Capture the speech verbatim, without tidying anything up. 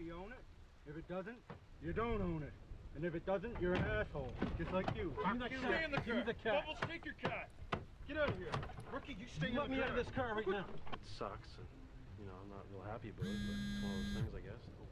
you own it. If it doesn't, you don't own it. And if it doesn't, you're an asshole, just like you. Give me the cat. Stay in the car. Give me the cat. Double stick your cat. Get out of here. Rookie, you stay Let in me the car. out of this car right now. It sucks, and you know I'm not real happy about it, but it's one of those things, I guess.